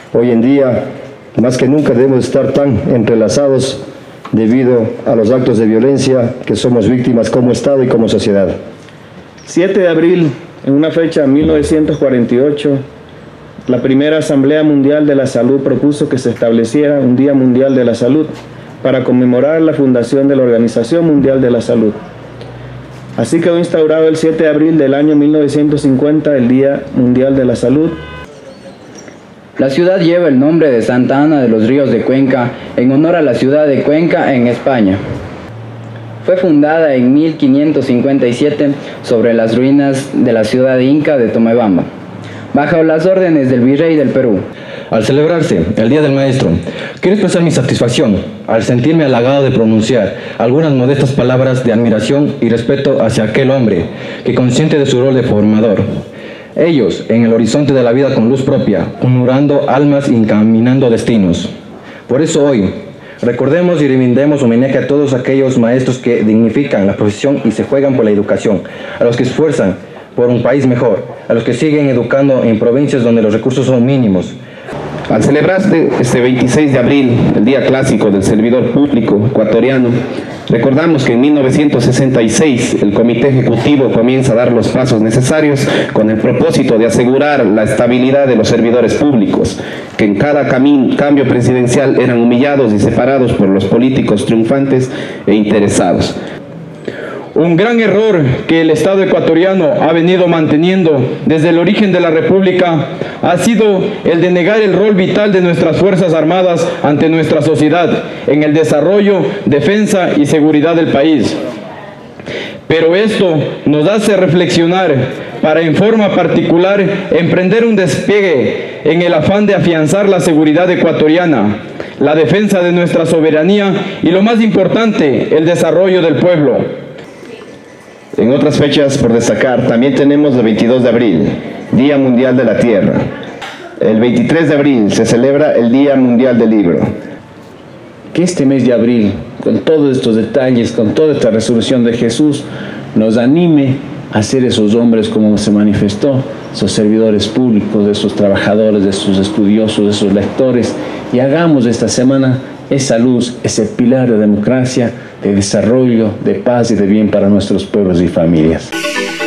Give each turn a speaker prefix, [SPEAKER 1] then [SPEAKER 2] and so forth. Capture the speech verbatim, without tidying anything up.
[SPEAKER 1] Hoy en día, más que nunca debemos estar tan entrelazados debido a los actos de violencia que somos víctimas como Estado y como sociedad.
[SPEAKER 2] siete de abril, en una fecha de mil novecientos cuarenta y ocho, la primera Asamblea Mundial de la Salud propuso que se estableciera un Día Mundial de la Salud para conmemorar la fundación de la Organización Mundial de la Salud. Así quedó instaurado el siete de abril del año mil novecientos cincuenta el Día Mundial de la Salud.
[SPEAKER 3] La ciudad lleva el nombre de Santa Ana de los Ríos de Cuenca en honor a la ciudad de Cuenca en España. Fue fundada en mil quinientos cincuenta y siete sobre las ruinas de la ciudad inca de Tomebamba, bajo las órdenes del virrey del Perú.
[SPEAKER 4] Al celebrarse el Día del Maestro, quiero expresar mi satisfacción al sentirme halagado de pronunciar algunas modestas palabras de admiración y respeto hacia aquel hombre que, consciente de su rol de formador, ellos en el horizonte de la vida con luz propia, conjurando almas y encaminando destinos. Por eso hoy, recordemos y rindemos homenaje a todos aquellos maestros que dignifican la profesión y se juegan por la educación, a los que se esfuerzan por un país mejor, a los que siguen educando en provincias donde los recursos son mínimos.
[SPEAKER 5] Al celebrarse este veintiséis de abril, el Día Clásico del Servidor Público Ecuatoriano, recordamos que en mil novecientos sesenta y seis el Comité Ejecutivo comienza a dar los pasos necesarios con el propósito de asegurar la estabilidad de los servidores públicos, que en cada camino, cambio presidencial eran humillados y separados por los políticos triunfantes e interesados.
[SPEAKER 6] Un gran error que el Estado ecuatoriano ha venido manteniendo desde el origen de la República ha sido el de negar el rol vital de nuestras Fuerzas Armadas ante nuestra sociedad en el desarrollo, defensa y seguridad del país. Pero esto nos hace reflexionar para en forma particular emprender un despegue en el afán de afianzar la seguridad ecuatoriana, la defensa de nuestra soberanía y, lo más importante, el desarrollo del pueblo.
[SPEAKER 1] En otras fechas por destacar, también tenemos el veintidós de abril, Día Mundial de la Tierra. El veintitrés de abril se celebra el Día Mundial del Libro.
[SPEAKER 2] Que este mes de abril, con todos estos detalles, con toda esta resurrección de Jesús, nos anime a ser esos hombres como se manifestó, esos servidores públicos, de esos trabajadores, de esos estudiosos, de esos lectores, y hagamos esta semana esa luz, ese pilar de democracia, de desarrollo, de paz y de bien para nuestros pueblos y familias.